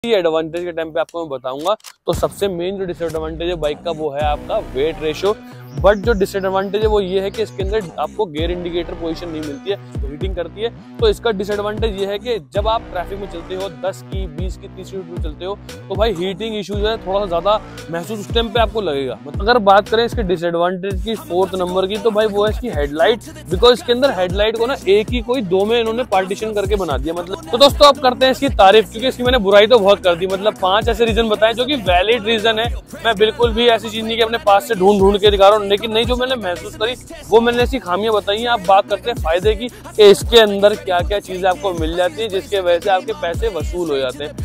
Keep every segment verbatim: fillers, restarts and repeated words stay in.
Advantage के time पे आपको मैं बताऊंगा। तो सबसे मेन जो डिसएडवांटेज है बाइक का वो है आपका वेट रेशियो। बट जो डिसएडवांटेज है वो ये है कि इसके अंदर आपको गियर इंडिकेटर पोजीशन नहीं मिलती है, तो हीटिंग करती है। तो इसका डिसएडवांटेज ये है कि जब आप ट्रैफिक में चलते हो, दस की, बीस की, तीस की स्पीड में चलते हो, तो भाई हीटिंग इशू जो है थोड़ा सा ज्यादा महसूस उस टाइम पे आपको लगेगा। मतलब अगर बात करें इसके डिसएडवांटेज की फोर्थ नंबर की, तो भाई वो है इसकी हेडलाइट। बिकॉज इसके अंदर हेडलाइट को ना एक ही कोई दो में इन्होंने पार्टीशन करके बना दिया। मतलब तो दोस्तों अब करते हैं इसकी तारीफ, क्योंकि इसकी मैंने बुराई तो बहुत कर दी। मतलब पांच ऐसे रीजन बताए जो कि वैलिड रीजन है। मैं बिल्कुल भी ऐसी चीज नहीं कि अपने पास से ढूंढ ढूंढ के दिखा रहा हूँ, लेकिन नहीं, जो मैंने महसूस करी वो मैंने ऐसी खामियां बताई हैं। आप बात करते हैं फायदे की कि इसके अंदर क्या क्या चीजें आपको मिल जाती है जिसके वजह से आपके पैसे वसूल हो जाते हैं।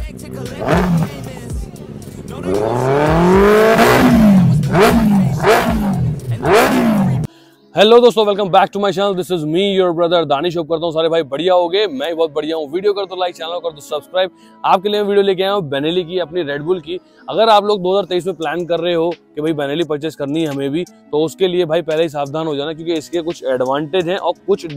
हेलो दोस्तों, welcome back to my channel. This is me your brother Danish. Hope करता हूँ सारे भाई बढ़िया हो गए। मैं बहुत बढ़िया हूँ। वीडियो कर दो लाइक, चैनल कर दो सब्सक्राइब। आपके लिए मैं वीडियो लेके आया हूँ बेनेली की, अपनी रेड बुल की। अगर आप लोग दो हज़ार तेईस में प्लान कर रहे हो कि भाई बेनेली परचेस करनी है हमें भी, तो उसके लिए भाई पहले ही सावधान हो जाना, क्योंकि इसके कुछ एडवांटेज हैं और कुछ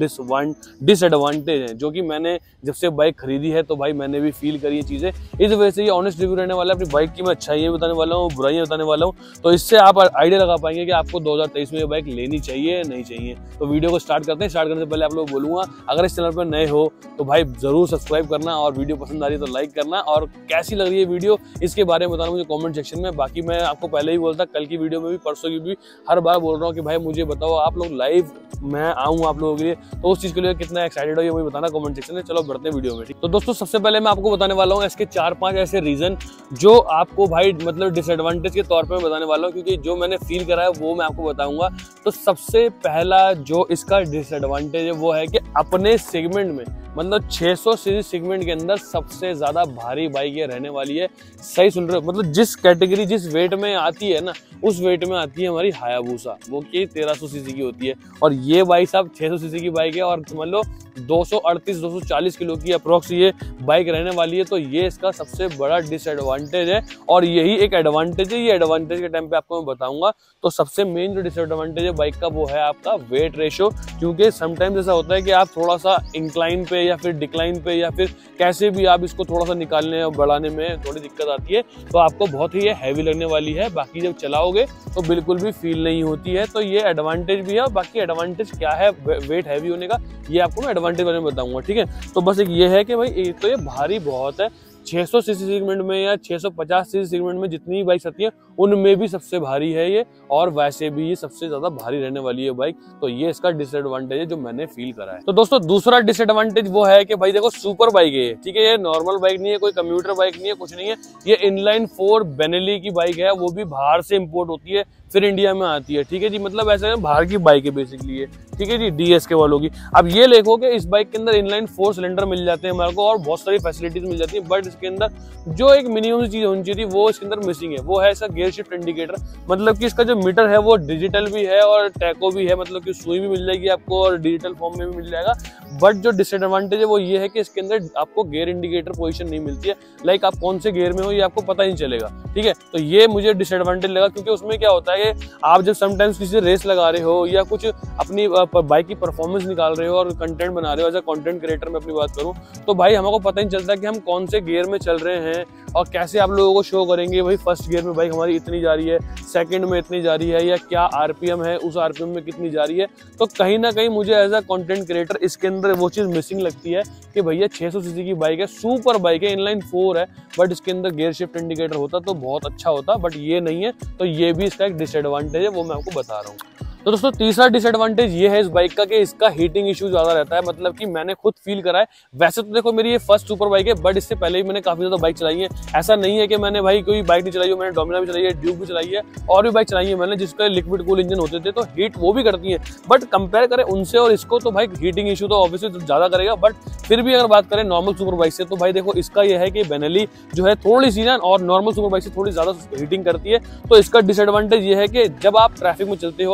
डिसएडवांटेज हैं जो कि मैंने जब से बाइक खरीदी है तो भाई मैंने भी फील करी ये चीजें। इस वजह से ये ऑनेस्ट रिव्यू रहने वाला है। अपनी बाइक की मैं अच्छाइयाँ बताने वाला हूँ, बुराइयां बताने वाला हूँ, तो इससे आप आइडिया लगा पाएंगे कि आपको दो हज़ार तेईस में ये बाइक लेनी चाहिए नहीं चाहिए। तो वीडियो को स्टार्ट करते हैं। स्टार्ट करने से पहले आप लोग बोलूंगा, अगर इस चैनल पर नए हो तो भाई जरूर सब्सक्राइब करना, और वीडियो पसंद आ रही है तो लाइक करना, और कैसी लग रही है वीडियो इसके बारे में बताना मुझे कमेंट सेक्शन में। बाकी मैं आपको पहले ही बोलता, कल की वीडियो में भी, परसों की भी, हर बार बोल रहा हूँ कि भाई मुझे बताओ आप लोग लाइव मैं आऊँ आप लोगों के लिए, तो उस चीज के लिए कितना एक्साइटेड हो ये मुझे बताना कमेंट सेक्शन में। चलो बढ़ते हैं वीडियो में। तो दोस्तों सबसे पहले मैं आपको बताने वाला हूँ इसके चार पांच ऐसे रीजन जो आपको भाई मतलब डिसएडवांटेज के तौर पर बताने वाला हूँ, क्योंकि जो मैंने फील करा है वो मैं आपको बताऊंगा। तो सबसे पहला जो इसका डिसएडवांटेज है वो है कि अपने सेगमेंट में, मतलब छह सौ सीसी सेगमेंट के अंदर सबसे ज्यादा भारी बाइक ये रहने वाली है। सही सुन रहे हो, मतलब जिस कैटेगरी जिस वेट में आती है ना, उस वेट में आती है हमारी हायाबुसा, वो कि तेरह सौ सीसी की होती है। और ये बाइक साहब छह सौ सीसी की बाइक है, और समझ लो दो सौ अड़तीस दो सौ चालीस किलो की अप्रोक्स ये बाइक रहने वाली है। तो ये इसका सबसे बड़ा डिसएडवांटेज है, और यही एक एडवांटेज है। ये एडवांटेज के टाइम पे आपको मैं बताऊंगा। तो सबसे मेन जो डिसएडवांटेज है बाइक का वो है आपका वेट रेशियो, क्योंकि समटाइम्स ऐसा होता है कि आप थोड़ा सा इंक्लाइन पे या फिर डिक्लाइन पे या फिर कैसे भी आप इसको थोड़ा सा निकालने और बढ़ाने में थोड़ी दिक्कत आती है, तो आपको बहुत ही ये हैवी लगने वाली है। बाकी जब चलाओगे तो बिल्कुल भी फील नहीं होती है। तो ये एडवांटेज भी है। बाकी एडवांटेज क्या है वेट हैवी होने का, ये आपको मैं एडवांटेज बारे में बताऊंगा, ठीक है। तो बस एक ये है कि भाई एक तो ये भारी बहुत है। छह सौ सीसी सेगमेंट में या छह सौ पचास सीसी सेगमेंट में जितनी बाइक आती है उनमें भी सबसे भारी है ये, और वैसे भी ये सबसे ज्यादा भारी रहने वाली है बाइक। तो ये इसका डिसएडवांटेज है जो मैंने फील करा है। तो दोस्तों दूसरा डिसएडवांटेज वो है कि भाई देखो सुपर बाइक है, ठीक है। ये नॉर्मल बाइक नहीं है, कोई कंप्यूटर बाइक नहीं है, कुछ नहीं है। ये इनलाइन फोर बेनेली की बाइक है, वो भी बाहर से इम्पोर्ट होती है फिर इंडिया में आती है, ठीक है जी। मतलब ऐसा है बाहर की बाइक है बेसिकली ये, ठीक है जी, डीएस के वालों की। अब ये देखो कि इस बाइक के अंदर इनलाइन फोर सिलेंडर मिल जाते हैं हमारे को, और बहुत सारी फैसिलिटीज मिल जाती है। बट इसके अंदर जो एक मिनिमम चीज होनी चाहिए थी वो इसके अंदर मिसिंग है, वो है इसका गियर शिफ्ट इंडिकेटर। मतलब कि इसका जो मीटर है वो डिजिटल भी है और टैको भी है, मतलब कि सुई भी मिल जाएगी आपको और डिजिटल फॉर्म में भी मिल जाएगा। बट जो डिसएडवांटेज है वो ये है कि इसके अंदर आपको गियर इंडिकेटर पोजीशन नहीं मिलती है। लाइक आप कौन से गियर में हो ये आपको पता ही नहीं चलेगा, ठीक है। तो ये मुझे डिसएडवांटेज लगा, क्योंकि उसमें क्या होता है कि आप जब समटाइम्स किसी रेस लगा रहे हो या कुछ अपनी बाइक की परफॉर्मेंस निकाल रहे हो और कंटेंट बना रहे हो, एज अ कंटेंट क्रिएटर में अपनी बात करूं, तो भाई हमको पता नहीं चलता कि हम कौन से गियर में चल रहे हैं और कैसे आप लोगों को शो करेंगे भाई फर्स्ट गियर में बाइक हमारी इतनी जा रही है, सेकंड में इतनी जा रही है, या क्या आरपीएम है उस आरपीएम में कितनी जा रही है। तो कहीं ना कहीं मुझे एज अ कंटेंट क्रिएटर इसके अंदर वो चीज मिसिंग लगती है कि भैया छह सौ सीसी की बाइक है, सुपर बाइक है, इनलाइन फोर है, बट इसके अंदर गियर शिफ्ट इंडिकेटर होता तो बहुत अच्छा होता, बट ये नहीं है। तो ये भी इसका एक डिसएडवांटेज है, वो मैं आपको बता रहा हूँ। तो दोस्तों तीसरा डिसएडवांटेज ये है इस बाइक का कि इसका हीटिंग इशू ज्यादा रहता है। मतलब कि मैंने खुद फील करा है। वैसे तो देखो मेरी ये फर्स्ट सुपर बाइक है, बट इससे पहले भी मैंने काफी ज्यादा बाइक चलाई है। ऐसा नहीं है कि मैंने भाई कोई बाइक नहीं चलाई हो, मैंने डोमिना भी चलाई है, ड्यूक भी चलाई है, और भी बाइक चलाई है मैंने जिसका लिक्विड कूल इंजन होते थे, तो हीट वो भी करती है। बट कंपेयर करें उनसे और इसको तो भाई हीटिंग इशू तो ऑब्वियसली ज्यादा करेगा। बट फिर भी अगर बात करें नॉर्मल सुपर बाइक से, तो भाई देखो इसका यह है कि बेनेली जो है थोड़ी सी ना और नॉर्मल सुपर बाइक से थोड़ी ज्यादा हीटिंग करती है। तो इसका डिसएडवांटेज ये है कि जब आप ट्रैफिक में चलते हो, दस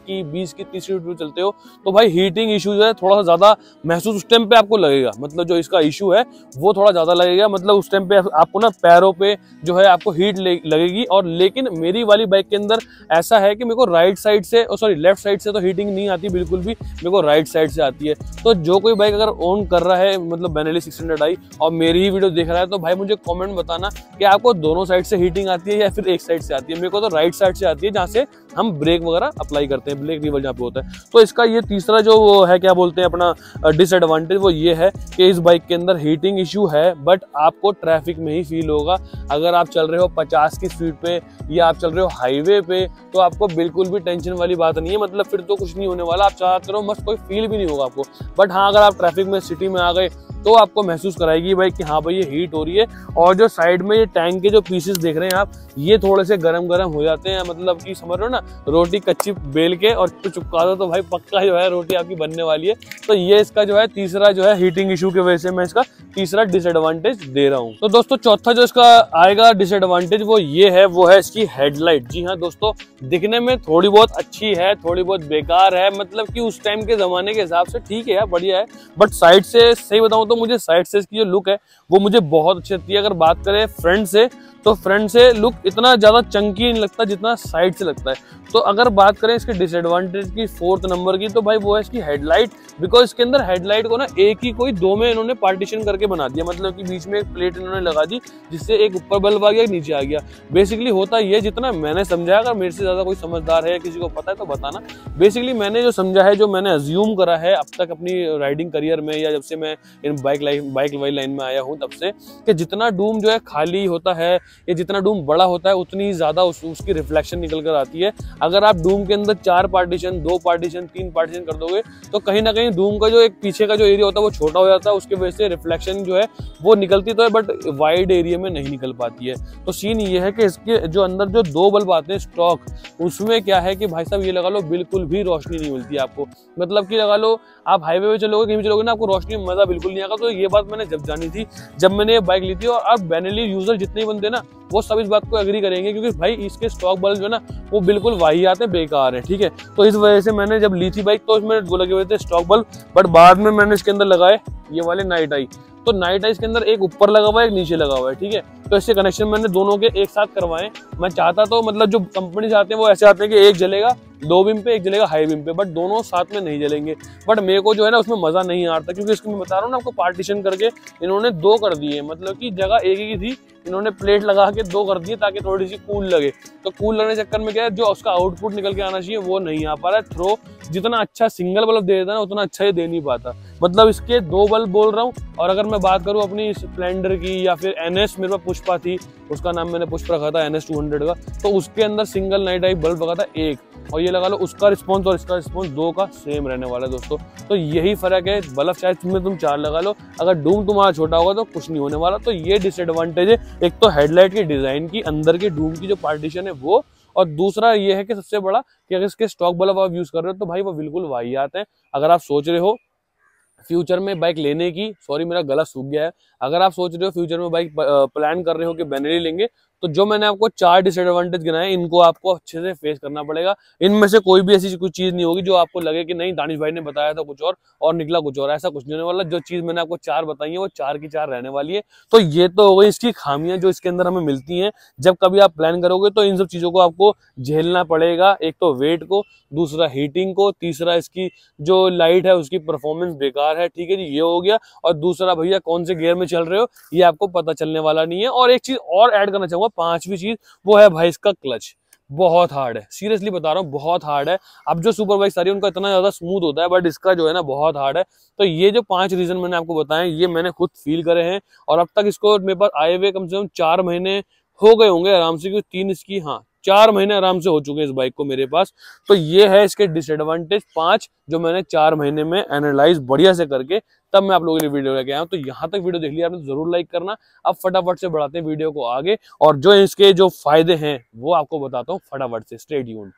की, बीस की, तीस स्पीड पे चलते हो तो भाई हीटिंग इशू जो है थोड़ा सा ज्यादा महसूस उस टाइम पे आपको लगेगा। मतलब जो इसका इशू है वो थोड़ा ज्यादा लगेगा। मतलब उस टाइम पे आपको ना पैरों पे जो है आपको हीट लगेगी। और लेकिन मेरी वाली बाइक के अंदर ऐसा है कि मेरे को राइट साइड से, सॉरी लेफ्ट साइड से तो हीटिंग नहीं आती बिल्कुल भी, मेरे को राइट साइड से आती है। तो जो कोई बाइक अगर ओन कर रहा है मतलब बेनेली सिक्स हंड्रेड आई और मेरी ही वीडियो देख रहा है तो भाई मुझे कमेंट बताना कि आपको दोनों साइड से हीटिंग आती है या फिर एक साइड से आती है। मेरे को तो राइट साइड से आती है, जहाँ से हम ब्रेक वगैरह अप्लाई करते हैं, ब्रेक लीवर जहाँ पे होता है। तो इसका ये तीसरा जो वो है, क्या बोलते हैं अपना डिसएडवांटेज, वो ये है कि इस बाइक के अंदर हीटिंग इशू है, बट आपको ट्रैफिक में ही फील होगा। अगर आप चल रहे हो पचास की स्पीड पे या आप चल रहे हो हाईवे पे तो आपको बिल्कुल भी टेंशन वाली बात नहीं है। मतलब फिर तो कुछ नहीं होने वाला, आप चलाते रहो मस्त, कोई फील भी नहीं होगा आपको। बट हाँ, अगर आप ट्रैफिक में सिटी में आ गए तो आपको महसूस कराएगी भाई कि हाँ भाई ये हीट हो रही है। और जो साइड में ये टैंक के जो पीसेस देख रहे हैं आप, ये थोड़े से गरम गरम हो जाते हैं। मतलब कि समझ रहे हो ना, रोटी कच्ची बेल के और चिपका दो तो भाई पक्का जो है रोटी आपकी बनने वाली है। तो ये इसका जो है तीसरा जो है हीटिंग इशू की वजह से मैं इसका तीसरा डिसएडवांटेज दे रहा हूँ। तो दोस्तों चौथा जो इसका आएगा डिसएडवांटेज वो ये है, वो है इसकी हेडलाइट। जी हाँ दोस्तों, दिखने में थोड़ी बहुत अच्छी है, थोड़ी बहुत बेकार है। मतलब कि उस टाइम के जमाने के हिसाब से ठीक है यार, बढ़िया है। बट साइड से सही बताऊं तो मुझे साइड से इसकी जो लुक है वो मुझे बहुत अच्छी लगती है। अगर बात करें फ्रंट से तो फ्रंट से लुक इतना ज्यादा चंकी नहीं लगता जितना साइड से लगता है। तो अगर बात करें इसके डिसएडवांटेज की फोर्थ नंबर की, तो भाई वो है इसकी हेडलाइट। बिकॉज इसके अंदर हेडलाइट को ना एक ही कोई दो में इन्होंने पार्टीशन करके बना दिया। मतलब कि बीच में एक प्लेट इन्होंने लगा दी जिससे एक ऊपर बल्ब आ गया, एक नीचे आ गया। बेसिकली होता ये, जितना मैंने समझा, अगर मेरे से ज्यादा कोई समझदार है, किसी को पता है तो बताना। बेसिकली मैंने जो समझा है, जो मैंने अज्यूम करा है अब तक अपनी राइडिंग करियर में, या जब से मैं इन बाइक लाइन बाइक वाली लाइन में आया हूँ तब से, कि जितना डूम जो है खाली होता है या जितना डूम बड़ा होता है उतनी ही ज्यादा उस, उसकी रिफ्लेक्शन निकल कर आती है। अगर आप डूम के अंदर चार पार्टीशन, दो पार्टीशन, तीन पार्टीशन कर दोगे तो कहीं ना कहीं डूम का जो एक पीछे का जो एरिया होता है वो छोटा हो जाता है। उसकी वजह से रिफ्लेक्शन जो है वो निकलती तो है बट वाइड एरिया में नहीं निकल पाती है। तो सीन ये है कि इसके जो अंदर जो दो बल्ब आते हैं स्टॉक, उसमें क्या है कि भाई साहब ये लगा लो बिल्कुल भी रोशनी नहीं मिलती आपको। मतलब कि लगा लो आप हाईवे पे चलोगे, कहीं भी चलोगे ना, आपको रोशनी में मजा बिल्कुल नहीं आएगा। तो ये बात मैंने जब जानी थी, जब मैंने ये बाइक ली थी। और अब बेनेली यूजर जितने बंदे ना वो सब इस बात को एग्री करेंगे, क्योंकि भाई इसके स्टॉक बल्ब जो है ना वो बिल्कुल वाहियात है, बेकार है। ठीक है, तो इस वजह से मैंने जब ली थी बाइक तो इसमें वो लगे हुए थे स्टॉक बल्ब, बट बाद में मैंने इसके अंदर लगाए ये वाले नाइट आई। तो नाइट आई इसके अंदर एक ऊपर लगा हुआ है, एक नीचे लगा हुआ है। ठीक है, तो इससे कनेक्शन मैंने दोनों के एक साथ करवाए। मैं चाहता तो मतलब जो कंपनी चाहते हैं वो ऐसे आते हैं कि एक जलेगा लो बीम पे, एक जलेगा हाई बीम पे, बट दोनों साथ में नहीं जलेंगे। बट मेरे को जो है ना उसमें मजा नहीं आता, क्योंकि इसको मैं बता रहा हूँ ना आपको, पार्टीशन करके इन्होंने दो कर दिए। मतलब कि जगह एक ही थी, इन्होंने प्लेट लगा के दो कर दिए ताकि थोड़ी सी कूल लगे। तो कूल लगने चक्कर में क्या है, जो उसका आउटपुट निकल के आना चाहिए वो नहीं आ पा रहा है। थ्रो जितना अच्छा सिंगल बल्ब दे देता है ना उतना अच्छा ये दे नहीं पाता। मतलब इसके दो बल्ब बोल रहा हूँ। और अगर मैं बात करूँ अपनी स्प्लेंडर की या फिर एनएस, मेरे पास पुष्पा थी, उसका नाम मैंने पुष्पा रखा था, एनएस टू हंड्रेड का, तो उसके अंदर सिंगल नाइट आई बल्ब लगा था एक, और ये लगा लो उसका रिस्पॉन्स और इसका रिस्पॉन्स दो का सेम रहने वाला है दोस्तों। तो यही फर्क है। बल्ब चाहे तुम्हें तुम चार लगा लो, अगर डूम तुम्हारा छोटा होगा तो कुछ नहीं होने वाला। तो ये डिसएडवांटेज है, एक तो हेडलाइट की डिजाइन की, अंदर के डूम की जो पार्टीशन है वो, और दूसरा ये है कि सबसे बड़ा कि अगर इसके स्टॉक बल्ब आप यूज कर रहे हो तो भाई वो बिल्कुल वाहियात है। अगर आप सोच रहे हो फ्यूचर में बाइक लेने की, सॉरी मेरा गला सूख गया है, अगर आप सोच रहे हो फ्यूचर में बाइक प्लान कर रहे हो कि बेनेली लेंगे, तो जो मैंने आपको चार डिसएडवांटेज गिनाए इनको आपको अच्छे से फेस करना पड़ेगा। इनमें से कोई भी ऐसी कुछ चीज नहीं होगी जो आपको लगे कि नहीं दानिश भाई ने बताया था कुछ और और निकला कुछ और, ऐसा कुछ नहीं होने वाला। जो चीज मैंने आपको चार बताई है वो चार की चार रहने वाली है। तो ये तो हो गई इसकी खामियां जो इसके अंदर हमें मिलती हैं। जब कभी आप प्लान करोगे तो इन सब चीजों को आपको झेलना पड़ेगा। एक तो वेट को, दूसरा हीटिंग को, तीसरा इसकी जो लाइट है उसकी परफॉर्मेंस बेकार है। ठीक है जी, ये हो गया। और दूसरा भैया कौन से गियर में चल रहे हो ये आपको पता चलने वाला नहीं है। और एक चीज और ऐड करना चाहूंगा, पांचवी चीज, वो है भाई इसका क्लच। बहुत हार्ड है, सीरियसली बता रहा हूँ, बहुत हार्ड है। अब जो सुपर बाइक सारी उनका इतना ज्यादा स्मूथ होता है, बट इसका जो है ना बहुत हार्ड है। तो ये जो पांच रीजन मैंने आपको बताए ये मैंने खुद फील करे हैं, और अब तक इसको मेरे पास आए हुए कम से कम चार महीने हो गए होंगे आराम से, क्योंकि तीन इसकी, हाँ चार महीने आराम से हो चुके हैं इस बाइक को मेरे पास। तो ये है इसके डिसएडवांटेज पांच, जो मैंने चार महीने में एनालाइज बढ़िया से करके तब मैं आप लोगों के लिए वीडियो लेके आया हूं। तो यहाँ तक वीडियो देख लिया आपने तो जरूर लाइक करना। अब फटाफट से बढ़ाते हैं वीडियो को आगे, और जो इसके जो फायदे हैं वो आपको बताता हूँ फटाफट से। Stay tuned.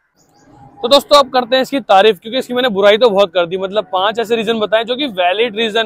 तो दोस्तों अब करते हैं इसकी तारीफ, क्योंकि इसकी मैंने बुराई तो बहुत कर दी। मतलब पांच ऐसे रीजन बताए जो कि वैलिड रीजन है,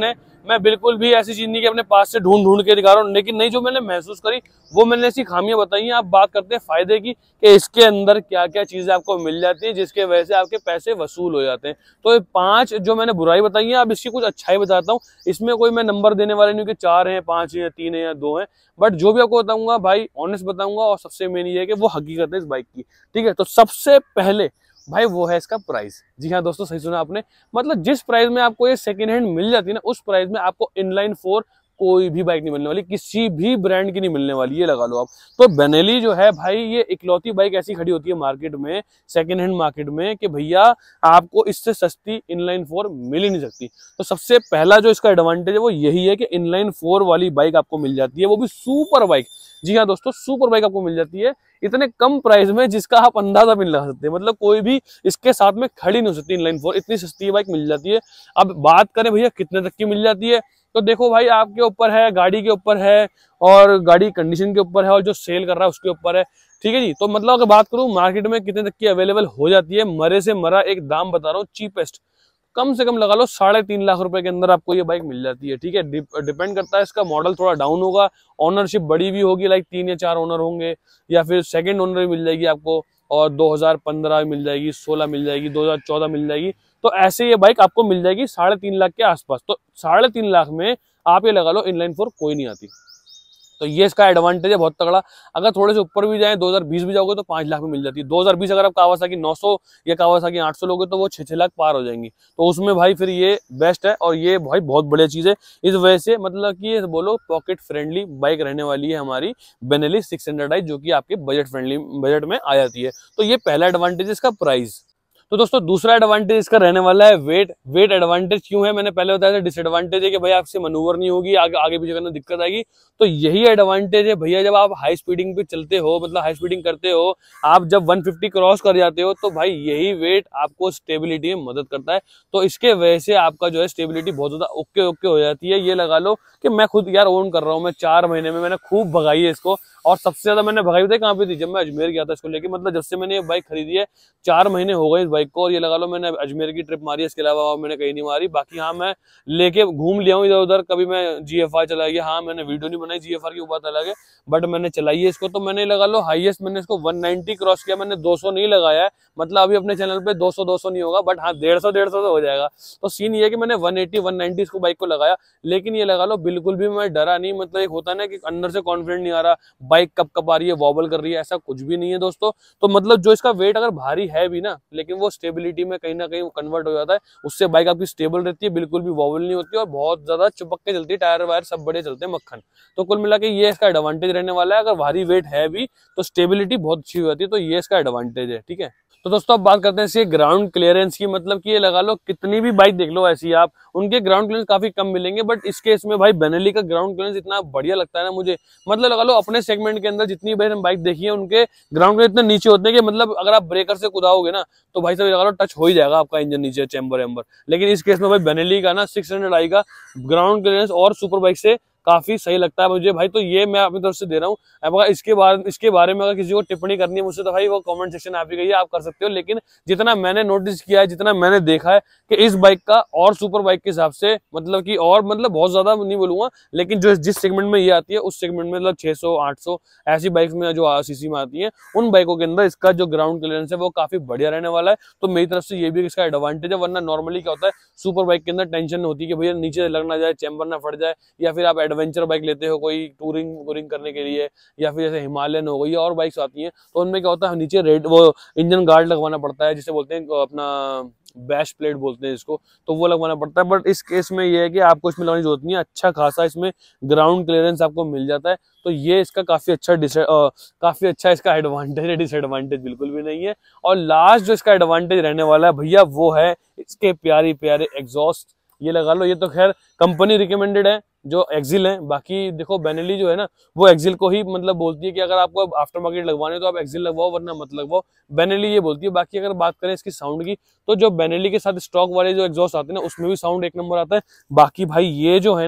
मैं बिल्कुल भी ऐसी चीज नहीं कि अपने पास से ढूंढ ढूंढ के दिखा रहा हूँ, लेकिन नहीं, जो मैंने महसूस करी वो मैंने ऐसी खामियां बताई हैं। आप बात करते हैं फायदे की कि इसके अंदर क्या क्या चीजें आपको मिल जाती है जिसके वजह से आपके पैसे वसूल हो जाते हैं। तो ये पांच जो मैंने बुराई बताई है, अब इसकी कुछ अच्छाई बताता हूँ। इसमें कोई मैं नंबर देने वाले नहीं कि चार है, पांच है, तीन है या दो है, बट जो भी आपको बताऊंगा भाई ऑनेस्ट बताऊंगा, और सबसे मेन ये है कि वो हकीकत है इस बाइक की। ठीक है, तो सबसे पहले भाई वो है इसका प्राइस। जी हाँ दोस्तों, सही सुना आपने, मतलब जिस प्राइस में आपको ये सेकंड हैंड मिल जाती है ना, उस प्राइस में आपको इनलाइन फोर कोई भी बाइक नहीं मिलने वाली, किसी भी ब्रांड की नहीं मिलने वाली, ये लगा लो आप। तो बेनेली जो है भाई, ये इकलौती बाइक ऐसी खड़ी होती है मार्केट में, सेकंड हैंड मार्केट में, कि भैया आपको इससे सस्ती इनलाइन फोर मिल ही नहीं सकती। तो सबसे पहला जो इसका एडवांटेज है वो यही है कि इनलाइन फोर वाली बाइक आपको मिल जाती है, वो भी सुपर बाइक। जी हाँ दोस्तों, सुपर बाइक आपको मिल जाती है इतने कम प्राइस में जिसका आप अंदाजा भी नहीं लगा सकते। मतलब कोई भी इसके साथ में खड़ी नहीं हो सकती इनलाइन फोर, इतनी सस्ती बाइक मिल जाती है। अब बात करें भैया कितने तक की मिल जाती है, तो देखो भाई आपके ऊपर है, गाड़ी के ऊपर है, और गाड़ी कंडीशन के ऊपर है, और जो सेल कर रहा है उसके ऊपर है। ठीक है जी, तो मतलब अगर बात करूं मार्केट में कितने तक की अवेलेबल हो जाती है, मरे से मरा एक दाम बता रहा हूँ, चीपेस्ट कम से कम लगा लो साढ़े तीन लाख रुपए के अंदर आपको ये बाइक मिल जाती है। ठीक है, डिपेंड करता है, इसका मॉडल थोड़ा डाउन होगा, ऑनरशिप बड़ी भी होगी, लाइक तीन या चार ओनर होंगे, या फिर सेकंड ओनर भी मिल जाएगी आपको, और दो हज़ार पंद्रह मिल जाएगी, सोलह मिल जाएगी, दो हज़ार चौदह मिल जाएगी। तो ऐसे ये बाइक आपको मिल जाएगी साढ़े तीन लाख के आसपास। तो साढ़े तीन लाख में आप ये लगा लो इनलाइन फोर कोई नहीं आती। तो ये इसका एडवांटेज है बहुत तगड़ा। अगर थोड़े से ऊपर भी जाए, दो हज़ार बीस भी जाओगे तो पांच लाख में मिल जाती है। दो हज़ार बीस अगर आप कावासाकी नौ सौ या कावासाकी आठ सौ लोगे तो वो छह छह लाख पार हो जाएंगी। तो उसमें भाई फिर ये बेस्ट है, और ये भाई बहुत बढ़िया चीज है। इस वजह से मतलब कि ये बोलो पॉकेट फ्रेंडली बाइक रहने वाली है हमारी बेनेली सिक्स हंड्रेड आई, जो कि आपके बजट फ्रेंडली बजट में आ जाती है। तो ये पहला एडवांटेज है इसका प्राइस। तो दोस्तों दूसरा एडवांटेज इसका रहने वाला है वेट। वेट एडवांटेज क्यों है, मैंने पहले बताया था। डिसएडवांटेज है कि भाई आपसे मनूवर नहीं होगी, आगे आगे पीछे करने दिक्कत आएगी। तो यही एडवांटेज है भैया, जब आप हाई स्पीडिंग पे चलते हो, मतलब हाई स्पीडिंग करते हो, आप जब एक सौ पचास क्रॉस कर जाते हो, तो भाई यही वेट आपको स्टेबिलिटी में मदद करता है। तो इसके वजह से आपका जो है स्टेबिलिटी बहुत ज्यादा ओके ओके हो जाती है। ये लगा लो कि मैं खुद यार ओन कर रहा हूँ, मैं चार महीने में मैंने खूब भगाई है इसको, और सबसे ज्यादा मैंने भगाई थी कहाँ पे थी, जब मैं अजमेर गया था इसको लेके। मतलब जब से मैंने ये बाइक खरीदी है चार महीने हो गए इस बाइक को, और ये लगा लो मैंने अजमेर की ट्रिप मारी है, इसके अलावा मैंने कहीं नहीं मारी। बाकी हाँ मैं लेके घूम लिया हूँ इधर उधर, कभी मैं जी एफ आर चला गया, हाँ मैंने वीडियो नहीं बनाई जी एफ आर की, बात अलग है, बट मैंने चलाई है इसको। तो मैंने लगा लो हाईएस्ट मैंने इसको एक सौ नब्बे क्रॉस किया, मैंने दो सौ नहीं लगाया है। मतलब अभी अपने चैनल पे दो सौ दो सौ नहीं होगा, बट हाँ डेढ़ सौ डेढ़ सौ तो हो जाएगा। तो सीन ये है कि मैंने एक सौ अस्सी एक सौ नब्बे इसको बाइक को लगाया, लेकिन ये लगा लो बिल्कुल भी मैं डरा नहीं। मतलब एक होता है ना कि अंदर से कॉन्फिडेंट नहीं आ रहा, बाइक कब कब आ रही है, वॉबल कर रही है, ऐसा कुछ भी नहीं है दोस्तों। तो मतलब जो इसका वेट अगर भारी है भी ना, लेकिन वो स्टेबिलिटी में कहीं ना कहीं कन्वर्ट हो जाता है, उससे बाइक आपकी स्टेबल रहती है, बिल्कुल भी वॉबल नहीं होती, और बहुत ज्यादा चिपक के चलती है, टायर वायर सब बड़े चलते हैं मक्खन। तो कुल मिला के ये इसका एडवांटेज रहने वाला है। अगर भारी वेट है भी तो स्टेबिलिटी बहुत अच्छी हो जाती है, तो ये इसका एडवांटेज है। ठीक है, तो दोस्तों अब बात करते हैं इसके ग्राउंड क्लियरेंस की। मतलब कि ये लगा लो कितनी भी बाइक देख लो ऐसी आप, उनके ग्राउंड क्लियरेंस काफी कम मिलेंगे, बट इस केस में भाई बेनेली का ग्राउंड क्लियरेंस इतना बढ़िया लगता है ना मुझे। मतलब लगा लो अपने सेगमेंट के अंदर जितनी बार हम बाइक देखी है, उनके ग्राउंड क्लियरेंस इतने नीचे होते हैं कि मतलब अगर आप ब्रेकर से कुदाओगे ना तो भाई साहब लगा लो टच हो ही जाएगा आपका इंजन नीचे, चैम्बर एम्बर। लेकिन इस केस में भाई बेनेली का ना सिक्स हंड्रेड आई का ग्राउंड क्लियरेंस और सुपर बाइक से काफी सही लगता है मुझे भाई। तो ये मैं अपनी तरफ से दे रहा हूँ। अब अगर इसके बारे इसके बारे में अगर किसी को टिप्पणी करनी है मुझसे, तो भाई वो कमेंट सेक्शन आप ही गई है, आप कर सकते हो। लेकिन जितना मैंने नोटिस किया है, जितना मैंने देखा है कि इस बाइक का और सुपर बाइक के हिसाब से, मतलब कि और मतलब बहुत ज्यादा नहीं बोलूंगा, लेकिन जो जिस सेगमेंट में ये आती है उस सेगमेंट में मतलब छह सौ आठ सौ ऐसी बाइक में जो सीसी में आती है, उन बाइकों के अंदर इसका जो ग्राउंड क्लियरेंस है वो काफी बढ़िया रहने वाला है। तो मेरी तरफ से ये भी इसका एडवांटेज है। वरना नॉर्मली क्या होता है, सुपर बाइक के अंदर टेंशन होती है कि भैया नीचे लग ना जाए, चैम्बर ना फट जाए, या फिर आप एडवेंचर बाइक लेते हो कोई टूरिंग वूरिंग करने के लिए, या फिर जैसे हिमालयन हो गई और बाइक्स आती हैं, तो उनमें क्या होता है नीचे रेड वो इंजन गार्ड लगवाना पड़ता है, जिसे बोलते हैं अपना बैश प्लेट बोलते हैं इसको, तो वो लगवाना पड़ता है। बट इस केस में ये है कि आपको इसमें लगाने की जरूरत नहीं है, अच्छा खासा इसमें ग्राउंड क्लियरेंस आपको मिल जाता है। तो ये इसका काफी अच्छा आ, काफी अच्छा इसका एडवांटेज है, डिसएडवांटेज बिल्कुल भी नहीं है। और लास्ट जो इसका एडवांटेज रहने वाला है भैया, वो है इसके प्यारे प्यारे एग्जॉस्ट। ये लगा लो, ये तो खैर कंपनी रिकमेंडेड है जो एक्सिल है। बाकी देखो बेनेली जो है ना, वो एक्सिल को ही मतलब बोलती है कि अगर आपको आफ्टर मार्केट लगवाने तो आप एक्सिल लगवाओ, वरना मत लगवाओ, बेनेली ये बोलती है। बाकी अगर बात करें इसकी साउंड की, तो जो बेनेली के साथ स्टॉक वाले जो एग्जॉस्ट आते हैं ना, उसमें भी साउंड एक नंबर आता है। बाकी भाई ये जो है ना,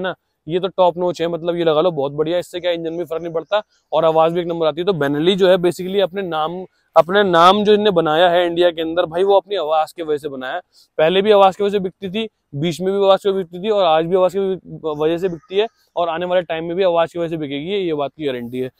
ये तो टॉप नोच है, मतलब ये लगा लो बहुत बढ़िया। इससे क्या इंजन में फर्क नहीं पड़ता और आवाज भी एक नंबर आती है। तो बेनेली जो है बेसिकली अपने नाम अपने नाम जो इन्हें बनाया है इंडिया के अंदर भाई, वो अपनी आवाज की वजह से बनाया। पहले भी आवाज की वजह से बिकती थी, बीच में भी आवाज की वजह से बिकती थी, और आज भी आवाज की वजह से बिकती है, और आने वाले टाइम में भी आवाज की वजह से बिकेगी, ये बात की गारंटी है।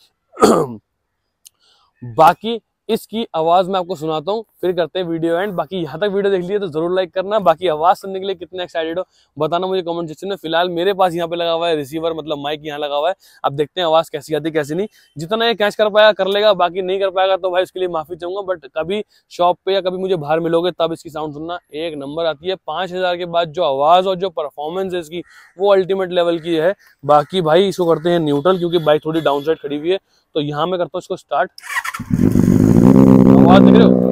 बाकी इसकी आवाज मैं आपको सुनाता हूँ, फिर करते हैं वीडियो एंड। बाकी यहाँ तक वीडियो देख लिया तो जरूर लाइक करना। बाकी आवाज सुनने के लिए कितने एक्साइटेड हो बताना मुझे कमेंट सेक्शन में। फिलहाल मेरे पास यहाँ पे लगा हुआ है रिसीवर, मतलब माइक यहाँ लगा हुआ है। अब देखते हैं आवाज कैसी आती कैसी नहीं। जितना ये कैच कर पाया कर लेगा, बाकी नहीं कर पाएगा तो भाई उसके लिए माफी चाहूंगा। बट कभी शॉप पे या कभी मुझे बाहर मिलोगे तब इसकी साउंड सुनना, एक नंबर आती है। पांच हजार के बाद जो आवाज और जो परफॉर्मेंस है इसकी, वो अल्टीमेट लेवल की है। बाकी भाई इसको करते हैं न्यूट्रल, क्योंकि बाइक थोड़ी डाउन साइड खड़ी हुई है। तो यहाँ मैं करता हूँ इसको स्टार्ट। आवाज देख रहे हो?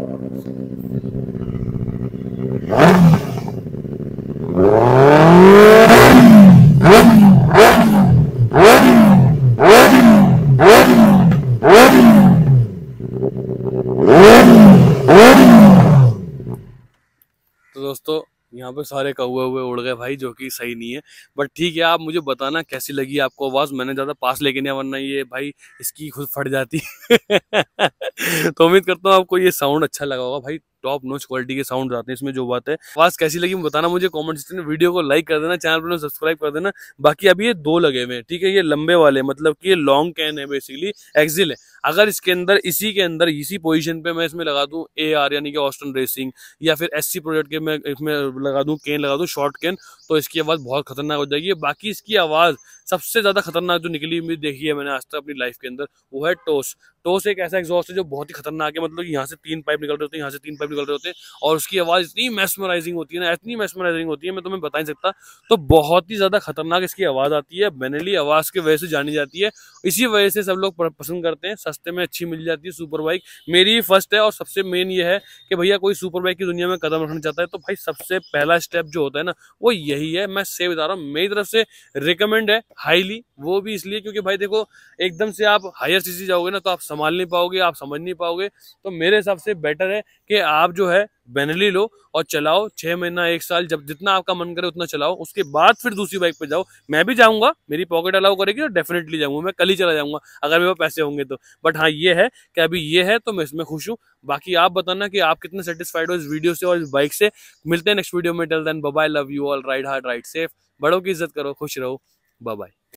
तो दोस्तों यहाँ पे सारे कौवे हुए उड़ गए भाई, जो कि सही नहीं है। बट ठीक है, आप मुझे बताना कैसी लगी आपको आवाज। मैंने ज्यादा पास लेके नहीं, वरना ये भाई इसकी खुद फट जाती। तो उम्मीद करता हूँ आपको ये साउंड अच्छा लगा होगा भाई। टॉप नॉच क्वालिटी के साउंड आते हैं इसमें, जो बात है। आवाज कैसी लगी बताना मुझे कमेंट सेक्शन में। वीडियो को लाइक कर देना, चैनल पर सब्सक्राइब कर देना। बाकी अभी ये दो लगे हुए हैं, ठीक है, ये लंबे वाले, मतलब कि ये लॉन्ग कैन है, बेसिकली एक्सिल है। अगर इसके अंदर इसी के अंदर इसी पोजीशन पे मैं इसमें लगा दूं ए आर यानी कि ऑस्टन रेसिंग, या फिर एस सी प्रोजेक्ट के मैं इसमें लगा दूं केन लगा दूं शॉर्ट केन, तो इसकी आवाज बहुत खतरनाक हो जाएगी। बाकी इसकी आवाज सबसे ज्यादा खतरनाक जो निकली हुई देखी है मैंने आज तक अपनी लाइफ के अंदर, वो है टोस। टोस एक ऐसा एग्जॉस्ट है जो बहुत ही खतरनाक है, मतलब यहाँ से तीन पाइप निकल रहे होते हैं, यहाँ से तीन पाइप निकल रहे होते हैं, और उसकी आवाज इतनी मैस्मराइजिंग होती है ना, इतनी मैस्मराइजिंग होती है, मैं तुम्हें बता नहीं सकता। तो बहुत ही ज्यादा खतरनाक इसकी आवाज आती है। बेनेली आवाज की वजह से जानी जाती है, इसी वजह से सब लोग पसंद करते हैं। सस्ते में अच्छी मिल जाती है सुपर बाइक। मेरी फर्स्ट है, और सबसे मेन ये है कि भैया कोई सुपर बाइक की दुनिया में कदम रखना चाहता है तो भाई सबसे पहला स्टेप जो होता है ना, वो यही है। मैं से बता रहा हूँ, मेरी तरफ से रिकमेंड है हाईली। वो भी इसलिए क्योंकि भाई देखो, एकदम से आप हायर सीसी जाओगे ना तो आप संभाल नहीं पाओगे, आप समझ नहीं पाओगे। तो मेरे हिसाब से बेटर है कि आप जो है बेनेली लो और चलाओ, छह महीना एक साल, जब जितना आपका मन करे उतना चलाओ। उसके बाद फिर दूसरी बाइक पे जाओ। मैं भी जाऊंगा, मेरी पॉकेट अलाउ करेगी तो डेफिनेटली जाऊंगा, मैं कल ही चला जाऊंगा अगर मेरे पास पैसे होंगे तो। बट हाँ ये है कि अभी ये है तो मैं इसमें खुश हूँ। बाकी आप बताना कि आप कितने सेटिस्फाइड हो इस वीडियो से और इस बाइक से। मिलते हैं नेक्स्ट वीडियो में। Till then bye bye, love you all, ride hard ride safe, बड़ों की इज्जत करो, खुश रहो, बाय बाय।